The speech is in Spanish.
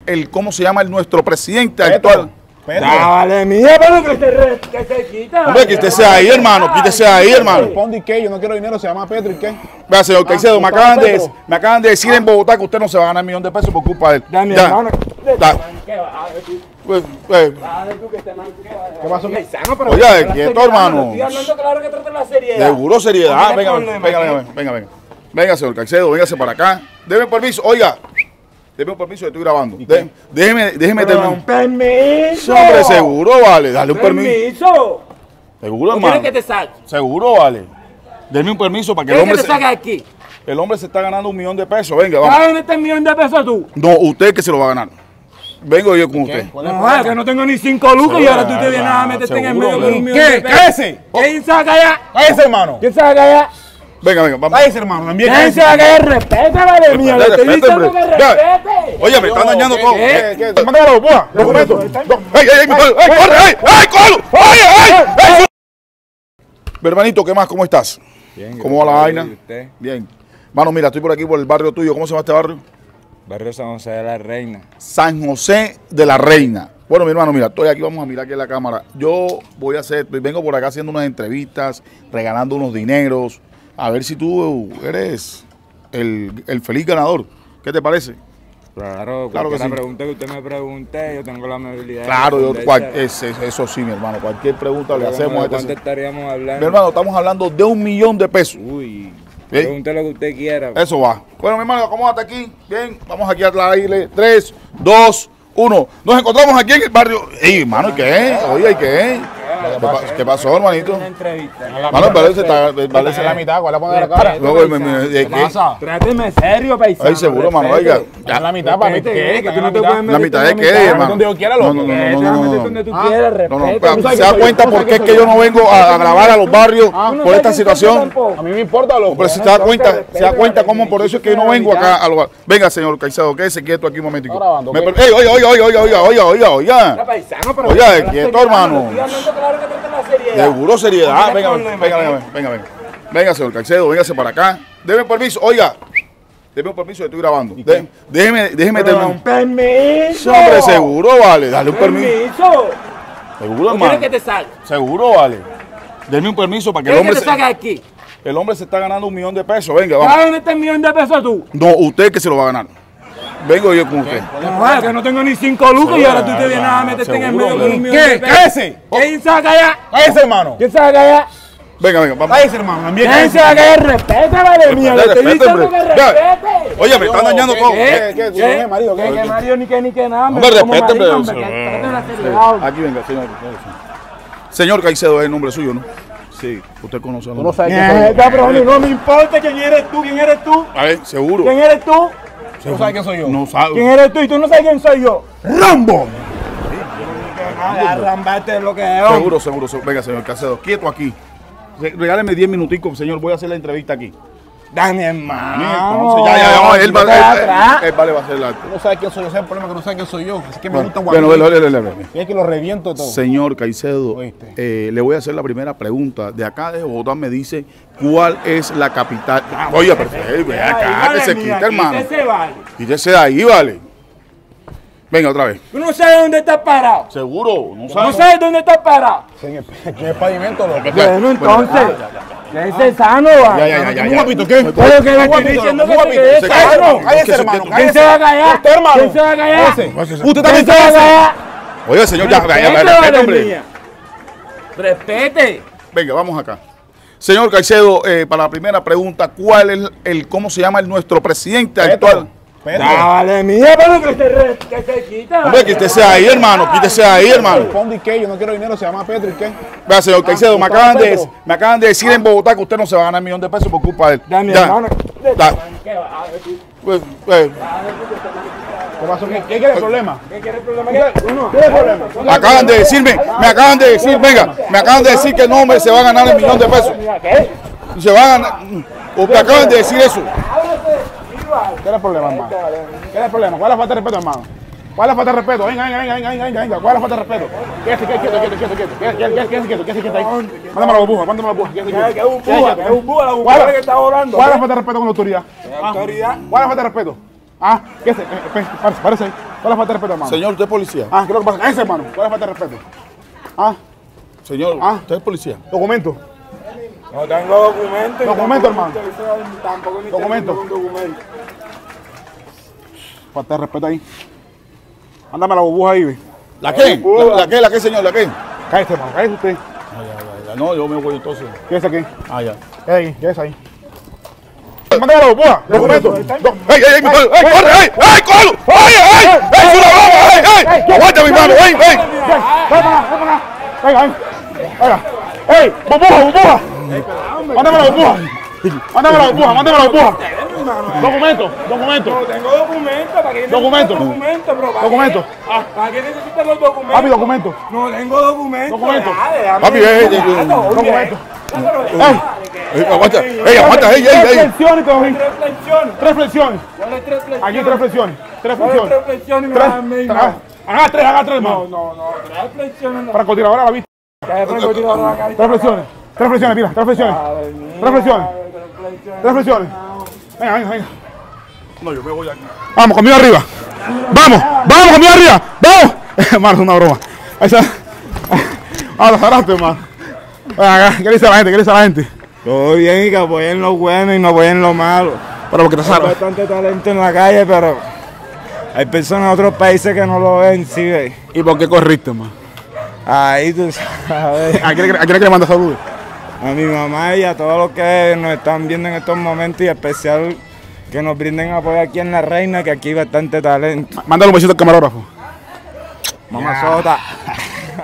¿cómo se llama nuestro presidente actual? Vale, mía, pero que se quita. Hombre, quítese ahí, hermano, quítese ahí, hermano. Responde y qué, yo no quiero dinero, se llama Petro y qué. Vea, señor Caicedo, me acaban de decir en Bogotá que usted no se va a ganar $1.000.000 pesos por culpa de él. Dame, Ya. hermano. Pues, ¿Qué pasó? oye, quieto, hermano. Estoy hablando claro que trata la seriedad. Seguro seriedad. No tiene Venga, problema, venga. Venga, señor Caicedo, véngase para acá. Deme permiso, oiga. Deme un permiso, estoy grabando. Déjeme Pero un permiso. Hombre, seguro, vale. Dale un permiso. Seguro, ¿O hermano. quieres que te saque? Seguro, vale. Deme un permiso para que el ¿Quieres hombre que te saque aquí? el hombre se está ganando $1.000.000 Venga, vamos. ¿Sabes este $1.000.000 tú? No, usted que se lo va a ganar. Vengo yo con usted. No, que no tengo ni 5 lucas y ahora tú te vienes a meterte en el medio con $1.000.000. ¿Qué? ¡Cállese! ¿Quién saca allá? ¡Cállese, hermano! ¿Quién saca allá? Venga, vamos. ¡Cállese, hermano! También ¿Quién cállese. saca allá? Respeta, vale mía. Le estoy Respete, diciendo que hombre. respete. Oye, me están dañando todo. ¿Qué? ¡Mándalo, los documentos! ¡Ey, corre! ¡Ey, colo! ¡Ay! Mi hermanito, ¿qué más? ¿Cómo estás? Bien, ¿Cómo va la vaina? ¿Y usted? Bien. Mano, mira, estoy por aquí por el barrio tuyo. ¿Cómo se llama este barrio? Barrio San José de la Reina. San José de la Reina. Bueno, mi hermano, mira, estoy aquí, vamos a mirar aquí en la cámara. Yo vengo por acá haciendo unas entrevistas, regalando unos dineros, a ver si tú eres el feliz ganador. ¿Qué te parece? Claro, Claro que cualquier sí. pregunta que usted me pregunte, yo tengo la amabilidad. Claro, de responder. eso sí, mi hermano. Cualquier pregunta le Pero hacemos a ¿de este. ¿Cuánto estaríamos hablando? Mi hermano, estamos hablando de $1.000.000. Uy, Bien. pregunte lo que usted quiera. Eso va. Bueno, mi hermano, acomódate aquí. Bien, vamos aquí al aire. 3, 2, 1. Nos encontramos aquí en el barrio. Ey, hermano, ¿y qué? Oye, ¿y qué? ¿Qué pasó, hermanito? Una entrevista. Mano, parece Parece la mitad, ¿cuál le pone la cara? No, ¿de qué? pasa? Tráteme serio, paisano. Ay, seguro, mano, respete. oiga. Ya la mitad, para mí. Respete, que tú no la te mitad. puedes ¿La meter mitad en de la qué, mitad. hermano? Donde yo quiera, loco. No, Déjame meter donde tú quieras, No, respeta. pero se da cuenta por qué es que yo no vengo a grabar a los barrios por esta situación. A mí me importa, loco. Pero si se da cuenta cómo por eso es que yo no vengo acá a los barrios. Venga, señor Caicedo, quédese quieto aquí un momentico. Está grabando, ¿ok? Ey, oiga. Paisano, pero Oye, trata la quieto, seriedad. hermano. Estoy hablando claro que trata la seriedad. Seguro seriedad. No tiene problema. Venga. Venga, señor Caicedo, véngase para acá. Deme permiso, oiga. Deme un permiso, estoy grabando. Déjeme Pero un permiso. Hombre, seguro, vale. Dale un permiso. Seguro, ¿O quieres hermano. que te saque? Seguro, vale. Deme un permiso para que el ¿Quieres que hombre te saque aquí? el hombre se está ganando $1.000.000 Venga, vamos. ¿Sabes este $1.000.000 tú? No, usted que se lo va a ganar. Vengo yo con usted. No, que no tengo ni 5 lucas y ahora tú te vienes a meterte en el Seguro, medio con hombre. $1.000.000. ¿Qué? ¡Cállese! ¿Quién saca allá? ¡Cállese, hermano! ¿Quién saca allá? Venga, vamos. ¡Cállese, hermano! También ¿Quién cállese. saca allá? Respeta, vale mía. Le estoy Respete, diciendo que hombre. Ya. respete. Oye, me están dañando todo. ¿Qué? ¿Qué? ¿Marido? ¿Qué? ¿Qué marido ni qué nada? Hombre, Como respete, marido, hombre. hombre, que trate la seriedad. Aquí venga, señor. Señor Caicedo es el nombre suyo, ¿no? Sí. Usted conoce a Tú no los. sabes quién soy yo. Mierda, bro, no me importa quién eres tú, quién eres tú. A ver, seguro. ¿Quién eres tú? Tú no sabes quién soy yo. No sabe. ¿Quién eres tú? Y tú no sabes quién soy yo. ¡Rambo! Arrambate lo que es. Seguro. Venga, señor Caicedo, quieto aquí. Regáleme 10 minuticos, señor. Voy a hacer la entrevista aquí. Dame, hermano. Entonces, ya, él va atrás. a hacer la. Tú no sabes quién soy yo. Ese es el problema, que no sabes quién soy yo. Así que me gustan Bueno, guapitos. Y es que lo reviento todo. Señor Caicedo, Oíste. le voy a hacer la primera pregunta. De acá de Bogotá me dice cuál es la capital. Oye, perfecto, ve acá, que se quita, hermano. Quítese de ahí, vale. Venga, otra vez. Tú no sabes dónde estás parado. Seguro, no No sabes. sabes dónde estás parado. En el pavimento, loco. Bueno, entonces. Ese sano, va. Ya. ¿Un guapito qué? Pero que le estoy diciendo que te quedes sano. Cállese, hermano. ¿Quién se va a callar? Usted, hermano. ¿Quién se va a callar? Usted también ¿Quién se va a cállese. callar? Oye, señor, ya, Respete, respete, vale hombre. mía. Respete. Venga, vamos acá. Señor Caicedo, para la primera pregunta, ¿cuál es cómo se llama nuestro presidente actual? Vale mía, pero que se quita. Hombre, quítese ahí, hermano, quítese ahí, hermano. Responde y qué, yo no quiero dinero, se llama Petro y qué. Vea, señor Caicedo, me Petro. acaban de decir en Bogotá que usted no se va a ganar $1.000.000 por culpa de él. Dame, Ya. hermano. Da. Pues, ¿Qué pasó? ¿Qué quiere el problema? ¿Qué quieres problema? Uno. ¿Qué es el problema? me acaban de decir, venga, me acaban de decir que no me se va a ganar $1.000.000. ¿Qué? Se va a ganar, o me acaban de decir eso. ¿Qué es el problema, hermano? ¿Qué es el problema? ¿Cuál es la falta de respeto, hermano? ¿Cuál es la falta de respeto? Venga. ¿Cuál es la falta de respeto? Quédese quieto ahí. Mándame la burbuja. Que es un búho, la mujer que está orando. ¿Cuál es la falta de respeto con la autoridad? Autoridad. ¿Cuál es la falta de respeto? Quédese, párese ahí. ¿Cuál es la falta de respeto, hermano? Señor, ¿usted es policía? Ah, ¿qué es lo que pasa? Ese, hermano. ¿Cuál es la falta de respeto? Ah, Señor, Ah. ¿usted es policía? documento. No tengo documento. Documento, hermano. Tampoco ni Documento. tengo un documento. Falta de respeto ahí. Ándame la burbuja ahí, ve. ¿La qué? ¿La qué, señor? ¿La qué? Cállese, hermano. Cállese usted. Ya, no, yo me voy entonces. Quédese aquí. Ah, ya. Quédese ahí. Mándame la burbuja. Documento. ¡Ey, corre! ¡Ey, colo! ¡Ey! ¡Es una broma! ¡Ey! ¡Aguanta, mi hermano! ¡Ey! Venga. ¡Ey! ¡Burbuja! Mándame la burbuja. Documento. No tengo documento. ¿Para qué Documento. necesitas documento, bro? Documento. ¿Para qué necesitas los documentos? Papi, documento. No tengo documento. Documento. Dale, Papi, Documento. Aguanta, aguanta, Tres flexiones te doy. Tres flexiones. Tres flexiones. ¿Cuáles tres flexiones? Aquí tres flexiones. Tres ¿Cuáles flexiones. tres flexiones? Me vas a mí, no. Haga tres, hermano. No, tres flexiones. No. Francotiradora a la vista. ¿Qué francotirador acá? Tres flexiones. Mira, tres flexiones. Tres flexiones. Tres flexiones. Venga. No, yo me voy aquí. Vamos, conmigo arriba. Vamos, conmigo arriba. Vamos. Hermano, es una broma. Ahí está. Ah, lo cerraste, hermano. Venga, ¿qué le dice a la gente? Todo bien y que apoyen lo bueno y no apoyen lo malo. Para lo que te Hay salva. bastante talento en la calle, pero hay personas de otros países que no lo ven, sí, ve. ¿Y por qué corriste, hermano? Ahí tú sabes. ¿A quién que le manda saludos? A mi mamá y a todos los que nos están viendo en estos momentos y en especial que nos brinden apoyo aquí en La Reina, que aquí hay bastante talento. Mándale un besito al camarógrafo. Mamá Sota.